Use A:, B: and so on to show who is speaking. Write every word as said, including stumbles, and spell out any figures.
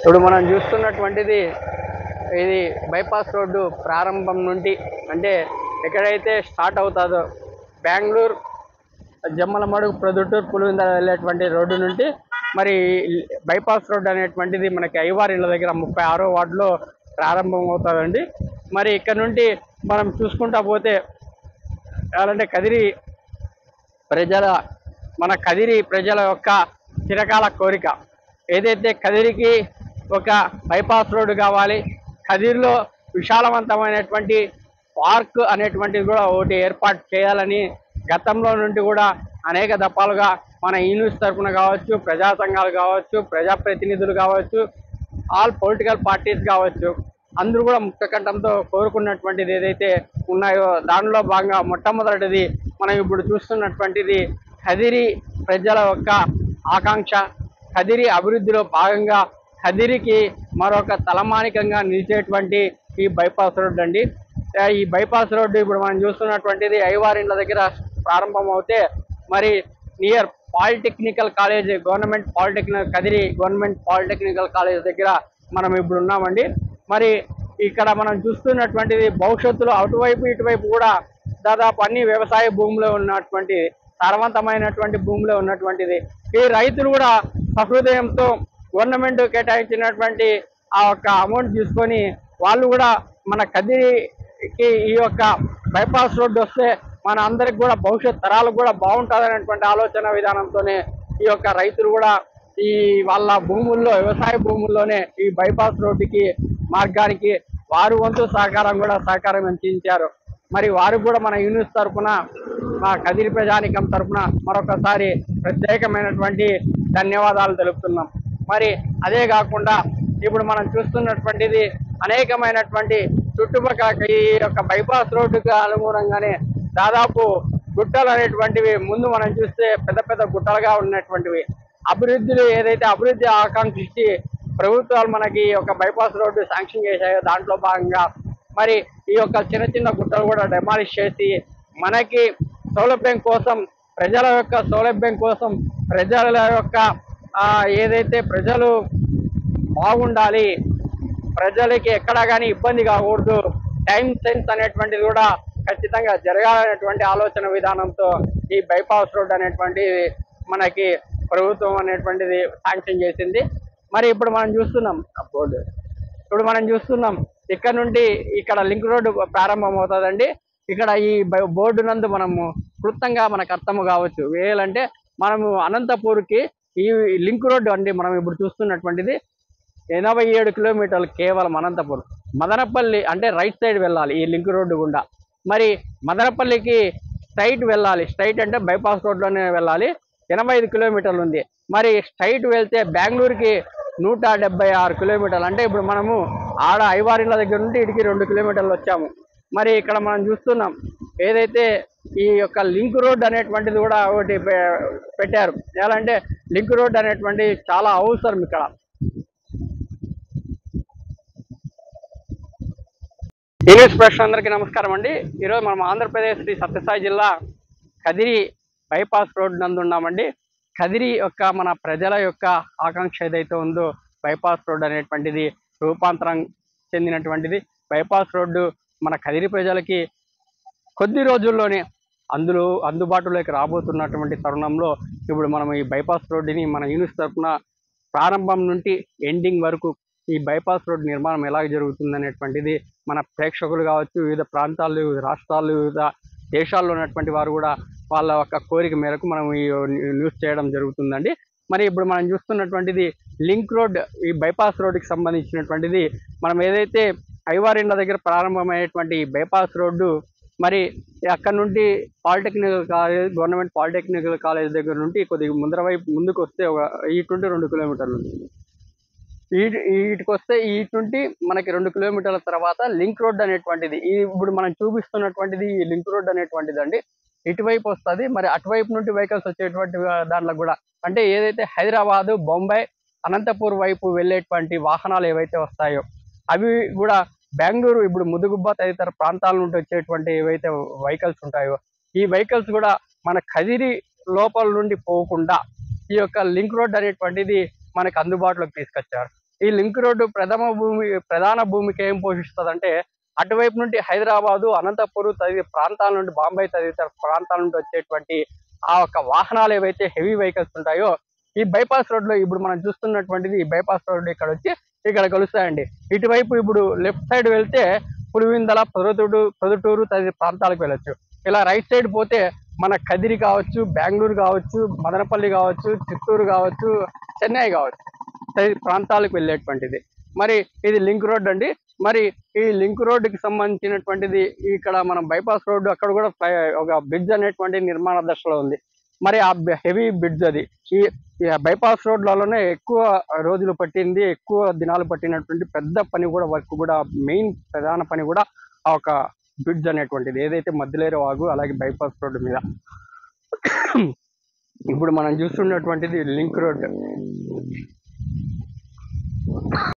A: ఇప్పుడు మనం చూస్తున్నటువంటిది ఇది బైపాస్ రోడ్డు ప్రారంభం నుండి అంటే ఎక్కడైతే స్టార్ట్ అవుతుందో బెంగళూరు జమ్మలమడుగు ప్రొద్దుటూరు పులివెందుల వెళ్ళేటువంటి రోడ్డు నుండి మరి బైపాస్ రోడ్డు అనేటువంటిది మనకి ఐవార్ ఇళ్ళ దగ్గర ముప్పై ఆరో వార్డులో ప్రారంభం అవుతుందండి. మరి ఇక్కడ నుండి మనం చూసుకుంటా పోతే అంటే కదిరి ప్రజల మన కదిరి ప్రజల యొక్క చిరకాల కోరిక ఏదైతే కదిరికి ఒక బైపాస్ రోడ్డు కావాలి, కదిరిలో విశాలవంతమైనటువంటి పార్క్ అనేటువంటిది కూడా ఒకటి ఏర్పాటు చేయాలని గతంలో నుండి కూడా అనేక దఫాలుగా మన ఈ న్యూస్ తరఫున కావచ్చు, ప్రజా సంఘాలు కావచ్చు, ప్రజాప్రతినిధులు కావచ్చు, ఆల్ పొలిటికల్ పార్టీస్ కావచ్చు, అందరూ కూడా ముక్తకంఠంతో కోరుకున్నటువంటిది ఏదైతే ఉన్నాయో దానిలో భాగంగా మొట్టమొదటిది మనం ఇప్పుడు చూస్తున్నటువంటిది కదిరి ప్రజల యొక్క ఆకాంక్ష. కదిరి అభివృద్ధిలో భాగంగా కదిరికి మరొక తలమానికంగా నిలిచేటువంటి ఈ బైపాస్ రోడ్డు అండి. ఈ బైపాస్ రోడ్డు ఇప్పుడు మనం చూస్తున్నటువంటిది ఐవార్ ఇండ్ల దగ్గర ప్రారంభం అవుతే మరి near polytechnical college government polytechnical Kadiri government polytechnical college దగ్గర మనం ఇప్పుడు ఉన్నామండి. మరి ఇక్కడ మనం చూస్తున్నటువంటిది భవిష్యత్తులో అటువైపు ఇటువైపు కూడా దాదాపు అన్ని వ్యవసాయ భూములో ఉన్నటువంటి సారవంతమైనటువంటి భూమిలో ఉన్నటువంటిది. ఈ రైతులు కూడా సహృదయంతో గవర్నమెంట్ కేటాయించినటువంటి ఆ యొక్క అమౌంట్ తీసుకొని వాళ్ళు కూడా మన కదిరికి ఈ యొక్క బైపాస్ రోడ్డు వస్తే మన అందరికి కూడా భవిష్యత్ తరాలకు కూడా బాగుంటుందనేటువంటి ఆలోచన విధానంతోనే ఈ యొక్క రైతులు కూడా ఈ వాళ్ళ భూముల్లో వ్యవసాయ భూముల్లోనే ఈ బైపాస్ రోడ్డుకి మార్గానికి వారు వంతు సహకారం కూడా సహకారం అందించారు. మరి వారు కూడా మన యూనిస్ తరఫున మా కదిరి ప్రజానికం తరఫున మరొకసారి ప్రత్యేకమైనటువంటి ధన్యవాదాలు తెలుపుతున్నాం. మరి అదే కాకుండా ఇప్పుడు మనం చూస్తున్నటువంటిది అనేకమైనటువంటి చుట్టుపక్కల ఈ యొక్క బైపాస్ రోడ్డుకు అనుగుణంగానే దాదాపు గుట్టలు అనేటువంటివి ముందు మనం చూస్తే పెద్ద పెద్ద గుట్టలుగా ఉన్నటువంటివి అభివృద్ధులు ఏదైతే అభివృద్ధి ఆకాంక్షించి ప్రభుత్వాలు మనకి ఈ యొక్క బైపాస్ రోడ్డు శాంక్షన్ చేశాయో దాంట్లో భాగంగా మరి ఈ యొక్క చిన్న చిన్న గుట్టలు కూడా డెమాలిష్ చేసి మనకి సౌలభ్యం కోసం ప్రజల యొక్క సౌలభ్యం కోసం ప్రజల యొక్క ఏదైతే ప్రజలు బాగుండాలి, ప్రజలకి ఎక్కడా కానీ ఇబ్బంది కాకూడదు, టైం సెన్స్ అనేటువంటిది కూడా ఖచ్చితంగా జరగాలనేటువంటి ఆలోచన విధానంతో ఈ బైపాస్ రోడ్ అనేటువంటి మనకి ప్రభుత్వం అనేటువంటిది శాంక్షన్ చేసింది. మరి ఇప్పుడు మనం చూస్తున్నాం బోర్డు ఇప్పుడు మనం చూస్తున్నాం ఇక్కడ నుండి ఇక్కడ లింక్ రోడ్డు ప్రారంభం అవుతుందండి. ఇక్కడ ఈ బోర్డు నందు మనము క్లుప్తంగా మనకు అర్థము కావచ్చు వేయాలంటే మనము అనంతపూర్కి ఈ లింక్ రోడ్డు అండి మనం ఇప్పుడు చూస్తున్నటువంటిది ఎనభై ఏడు కిలోమీటర్లు కేవలం అనంతపూర్. మదనపల్లి అంటే రైట్ సైడ్ వెళ్ళాలి ఈ లింక్ రోడ్డు గుండా. మరి మదనపల్లికి స్ట్రైట్ వెళ్ళాలి, స్ట్రైట్ అంటే బైపాస్ రోడ్లోనే వెళ్ళాలి, ఎనభై ఐదు కిలోమీటర్లు ఉంది. మరి స్ట్రైట్ వెళ్తే బెంగళూరుకి నూట డెబ్బై ఆరు కిలోమీటర్లు అంటే ఇప్పుడు మనము ఆడ ఐవారిళ్ళ దగ్గర నుండి ఇటుకి రెండు కిలోమీటర్లు వచ్చాము. మరి ఇక్కడ మనం చూస్తున్నాం ఏదైతే ఈ యొక్క లింక్ రోడ్ అనేటువంటిది కూడా ఒకటి పెట్టారు. ఎలా అంటే లింక్ రోడ్ అనేటువంటి చాలా అవసరం ఇక్కడ. న్యూస్ ప్రేక్షకులందరికీ అందరికీ నమస్కారం అండి. ఈరోజు మనం ఆంధ్రప్రదేశ్ శ్రీ సత్యసాయి జిల్లా కదిరి బైపాస్ రోడ్ నందు ఉన్నామండి. కదిరి యొక్క మన ప్రజల యొక్క ఆకాంక్ష ఏదైతే ఉందో బైపాస్ రోడ్ అనేటువంటిది రూపాంతరం చెందినటువంటిది. బైపాస్ రోడ్డు మన కదిరి ప్రజలకి కొద్ది రోజుల్లోనే అందులో అందుబాటులోకి రాబోతున్నటువంటి తరుణంలో ఇప్పుడు మనం ఈ బైపాస్ రోడ్డుని మన యూనిస్ తరఫున ప్రారంభం నుండి ఎండింగ్ వరకు ఈ బైపాస్ రోడ్ నిర్మాణం ఎలా జరుగుతుంది అనేటువంటిది మన ప్రేక్షకులు కావచ్చు, వివిధ ప్రాంతాలు, వివిధ రాష్ట్రాలు, వివిధ దేశాల్లో ఉన్నటువంటి వారు కూడా వాళ్ళ యొక్క కోరిక మేరకు మనం ఈ న్యూస్ చేయడం జరుగుతుందండి. మరి ఇప్పుడు మనం చూస్తున్నటువంటిది లింక్ రోడ్, ఈ బైపాస్ రోడ్డుకి సంబంధించినటువంటిది. మనం ఏదైతే ఐవార్ ఇండ్ల దగ్గర ప్రారంభమైనటువంటి బైపాస్ రోడ్డు మరి అక్కడ నుండి polytechnical college government polytechnical college దగ్గర నుండి కొద్దిగా ముందర వైపు ముందుకు వస్తే ఒక ఇటు నుండి రెండు కిలోమీటర్లు ఉంది. ఈటి వీటికి వస్తే ఈటి నుండి మనకి రెండు కిలోమీటర్ల తర్వాత లింక్ రోడ్ అనేటువంటిది ఈ ఇప్పుడు మనం చూపిస్తున్నటువంటిది ఈ లింక్ రోడ్ అనేటువంటిది అండి. ఇటువైపు వస్తుంది. మరి అటువైపు నుండి వెహికల్స్ వచ్చేటువంటి దాంట్లో కూడా అంటే ఏదైతే హైదరాబాదు, బొంబాయి, అనంతపూర్ వైపు వెళ్ళేటువంటి వాహనాలు ఏవైతే వస్తాయో అవి కూడా బెంగళూరు ఇప్పుడు ముదుగుబ్బ తదితర ప్రాంతాల నుండి వచ్చేటువంటి ఏవైతే వెహికల్స్ ఉంటాయో ఈ వెహికల్స్ కూడా మన కదిరి లోపల నుండి పోకుండా ఈ యొక్క లింక్ రోడ్ అనేటువంటిది మనకు అందుబాటులోకి తీసుకొచ్చారు. ఈ లింక్ రోడ్డు ప్రథమ భూమి ప్రధాన భూమికి ఏం పోషిస్తుంది అంటే, అటువైపు నుండి హైదరాబాదు, అనంతపురం తదితర ప్రాంతాల నుండి, బాంబే తదితర ప్రాంతాల నుండి వచ్చేటువంటి ఆ యొక్క వాహనాలు ఏవైతే హెవీ వెహికల్స్ ఉంటాయో, ఈ బైపాస్ రోడ్ లో ఇప్పుడు మనం చూస్తున్నటువంటిది ఈ బైపాస్ రోడ్ ఇక్కడ వచ్చి ఇక్కడ కలుస్తాయండి. ఇటువైపు ఇప్పుడు లెఫ్ట్ సైడ్ వెళ్తే పులివిందల, పొదటూరు పొదటూరు తదితర ప్రాంతాలకు వెళ్ళొచ్చు. ఇలా రైట్ సైడ్ పోతే మన కదిరి కావచ్చు, బెంగళూరు కావచ్చు, మదనపల్లి కావచ్చు, చిత్తూరు కావచ్చు, చెన్నై కావచ్చు, తదితర ప్రాంతాలకు వెళ్ళేటువంటిది. మరి ఇది లింక్ రోడ్ అండి. మరి ఈ లింక్ రోడ్డుకి సంబంధించినటువంటిది ఇక్కడ మనం బైపాస్ రోడ్డు అక్కడ కూడా ఒక బ్రిడ్జ్ అనేటువంటి నిర్మాణ దశలో ఉంది. మరి ఆ హెవీ బ్రిడ్జ్ అది. ఈ బైపాస్ రోడ్లలోనే ఎక్కువ రోజులు పట్టింది, ఎక్కువ దినాలు పట్టినటువంటి పెద్ద పని కూడా, వర్క్ కూడా, మెయిన్ ప్రధాన పని కూడా ఆ ఒక బ్రిడ్జ్ అనేటువంటిది ఏదైతే మధ్యలేరు వాగు అలాగే బైపాస్ రోడ్డు మీద. ఇప్పుడు మనం చూస్తున్నటువంటిది లింక్ రోడ్.